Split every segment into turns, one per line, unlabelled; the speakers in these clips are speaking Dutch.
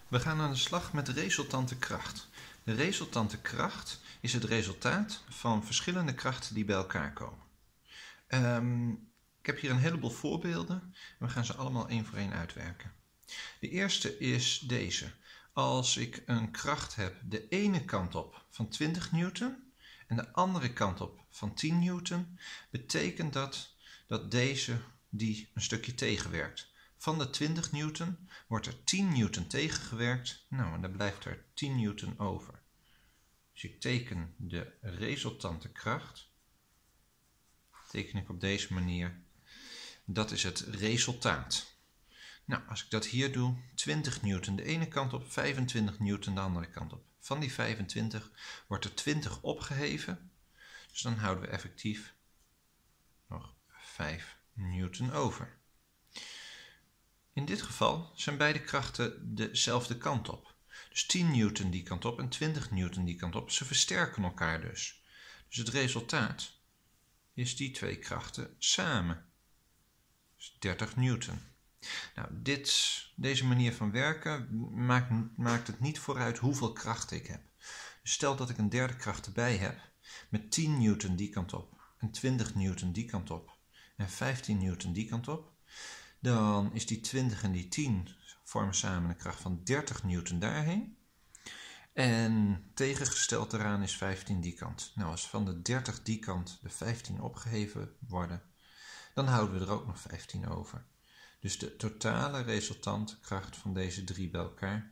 We gaan aan de slag met de resultante kracht. De resultante kracht is het resultaat van verschillende krachten die bij elkaar komen. Ik heb hier een heleboel voorbeelden en we gaan ze allemaal één voor één uitwerken. De eerste is deze. Als ik een kracht heb de ene kant op van 20 newton en de andere kant op van 10 newton, betekent dat deze die een stukje tegenwerkt. Van de 20 newton wordt er 10 newton tegengewerkt. Nou, en dan blijft er 10 newton over. Dus ik teken de resultante kracht. Teken ik op deze manier. Dat is het resultaat. Nou, als ik dat hier doe, 20 newton de ene kant op, 25 newton de andere kant op. Van die 25 wordt er 20 opgeheven. Dus dan houden we effectief nog 5 newton over. In dit geval zijn beide krachten dezelfde kant op. Dus 10 newton die kant op en 20 newton die kant op. Ze versterken elkaar dus. Dus het resultaat is die twee krachten samen. Dus 30 newton. Nou, deze manier van werken maakt het niet vooruit hoeveel kracht ik heb. Dus stel dat ik een derde kracht erbij heb met 10 newton die kant op en 20 newton die kant op en 15 newton die kant op. Dan is die 20 en die 10 vormen samen een kracht van 30 newton daarheen. En tegengesteld daaraan is 15 die kant. Nou, als van de 30 die kant de 15 opgeheven worden, dan houden we er ook nog 15 over. Dus de totale resultante kracht van deze drie bij elkaar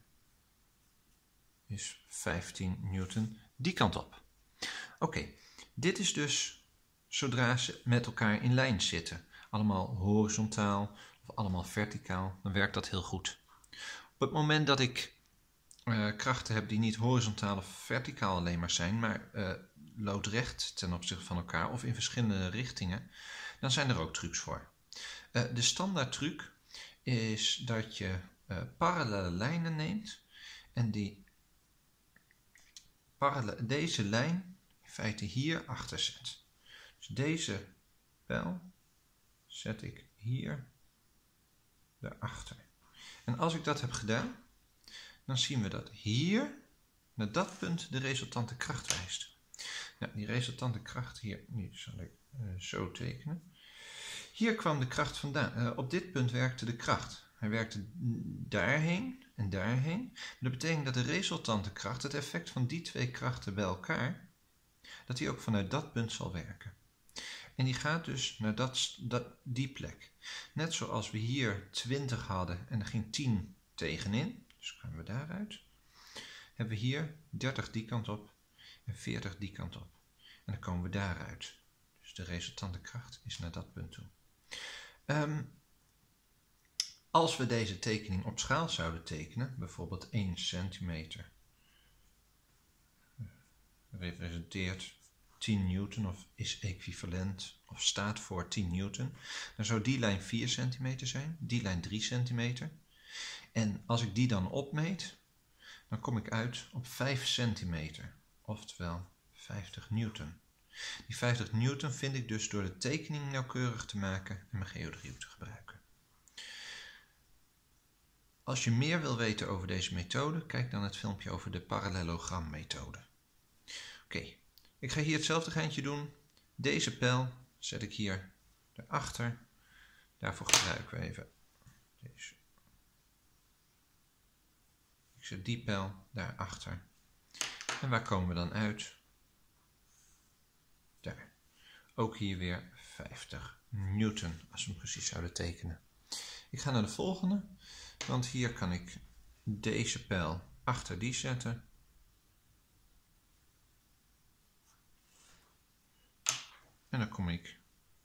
is 15 newton die kant op. Oké, dit is dus zodra ze met elkaar in lijn zitten. Allemaal horizontaal of allemaal verticaal, dan werkt dat heel goed. Op het moment dat ik krachten heb die niet horizontaal of verticaal alleen maar zijn, maar loodrecht ten opzichte van elkaar of in verschillende richtingen, dan zijn er ook trucs voor. De standaard truc is dat je parallele lijnen neemt en deze lijn in feite hier achter zet. Dus deze pijl zet ik hier daarachter. En als ik dat heb gedaan, dan zien we dat hier naar dat punt de resultante kracht wijst. Nou, die resultante kracht hier, nu zal ik zo tekenen. Hier kwam de kracht vandaan. Op dit punt werkte de kracht. Hij werkte daarheen en daarheen. Maar dat betekent dat de resultante kracht, het effect van die twee krachten bij elkaar, dat die ook vanuit dat punt zal werken. En die gaat dus naar die plek. Net zoals we hier 20 hadden en er ging 10 tegenin. Dus gaan we daaruit. Hebben we hier 30 die kant op en 40 die kant op. En dan komen we daaruit. Dus de resultante kracht is naar dat punt toe. Als we deze tekening op schaal zouden tekenen, bijvoorbeeld 1 centimeter representeert 10 newton of is equivalent of staat voor 10 newton, dan zou die lijn 4 centimeter zijn, die lijn 3 centimeter. En als ik die dan opmeet, dan kom ik uit op 5 centimeter, oftewel 50 newton. Die 50 newton vind ik dus door de tekening nauwkeurig te maken en mijn geodriehoek te gebruiken. Als je meer wil weten over deze methode, kijk dan het filmpje over de parallelogrammethode. Oké, ik ga hier hetzelfde geintje doen. Deze pijl zet ik hier erachter. Daarvoor gebruiken we even deze. Ik zet die pijl daarachter. En waar komen we dan uit? Daar. Ook hier weer 50 newton, als we hem precies zouden tekenen. Ik ga naar de volgende, want hier kan ik deze pijl achter die zetten. En dan kom ik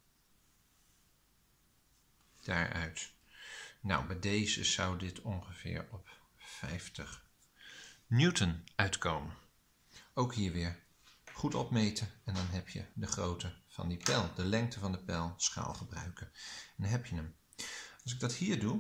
daaruit. Nou, bij deze zou dit ongeveer op 50 newton uitkomen. Ook hier weer goed opmeten en dan heb je de grootte van die pijl, de lengte van de pijl, schaal gebruiken. En dan heb je hem. Als ik dat hier doe,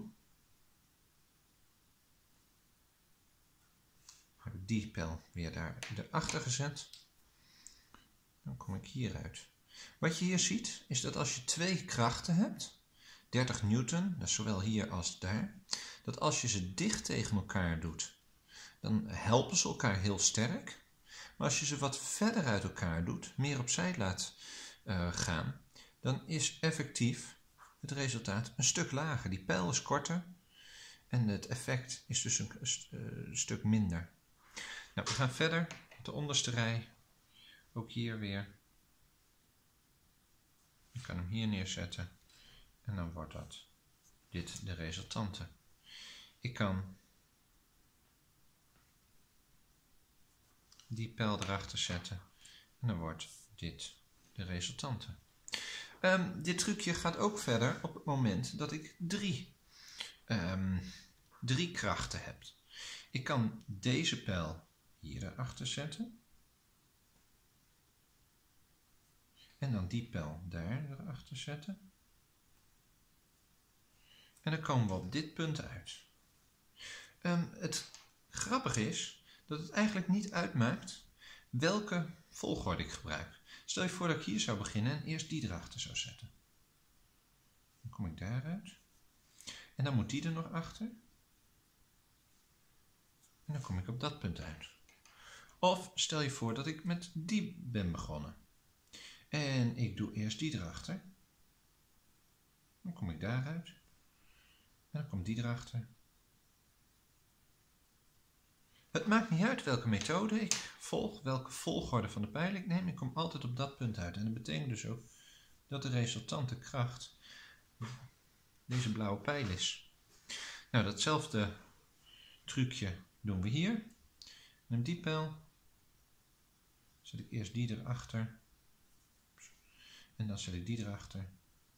heb ik die pijl weer daarachter gezet. Dan kom ik hieruit. Wat je hier ziet, is dat als je twee krachten hebt, 30 newton, dat is zowel hier als daar, dat als je ze dicht tegen elkaar doet dan helpen ze elkaar heel sterk. Maar als je ze wat verder uit elkaar doet, meer opzij laat gaan, dan is effectief het resultaat een stuk lager. Die pijl is korter en het effect is dus een stuk minder. Nou, we gaan verder met de onderste rij. Ook hier weer. Ik kan hem hier neerzetten en dan wordt dit de resultante. Ik kan die pijl erachter zetten en dan wordt dit de resultante. Dit trucje gaat ook verder op het moment dat ik drie krachten heb. Ik kan deze pijl hier erachter zetten. En dan die pijl daar erachter zetten. En dan komen we op dit punt uit. Het grappige is dat het eigenlijk niet uitmaakt welke volgorde ik gebruik. Stel je voor dat ik hier zou beginnen en eerst die erachter zou zetten. Dan kom ik daaruit. En dan moet die er nog achter. En dan kom ik op dat punt uit. Of stel je voor dat ik met die ben begonnen. En ik doe eerst die erachter. Dan kom ik daaruit. En dan komt die erachter. Het maakt niet uit welke methode ik volg, welke volgorde van de pijl ik neem. Ik kom altijd op dat punt uit. En dat betekent dus ook dat de resultante kracht deze blauwe pijl is. Nou, datzelfde trucje doen we hier. Neem die pijl. Zet ik eerst die erachter. En dan zet ik die erachter.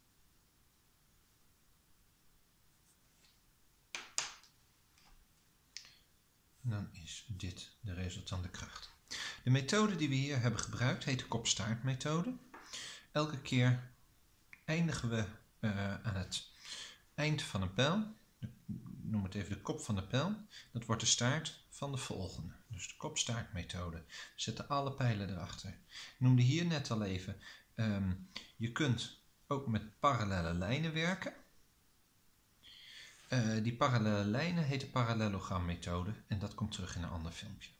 En dan is dit de resultante kracht. De methode die we hier hebben gebruikt heet de kop-staart-methode. Elke keer eindigen we aan het eind van een pijl. Ik noem het even de kop van de pijl. Dat wordt de staart van de volgende. Dus de kop-staart-methode. We zetten alle pijlen erachter. Ik noemde hier net al even, je kunt ook met parallelle lijnen werken. Die parallelle lijnen heet de parallelogrammethode en dat komt terug in een ander filmpje.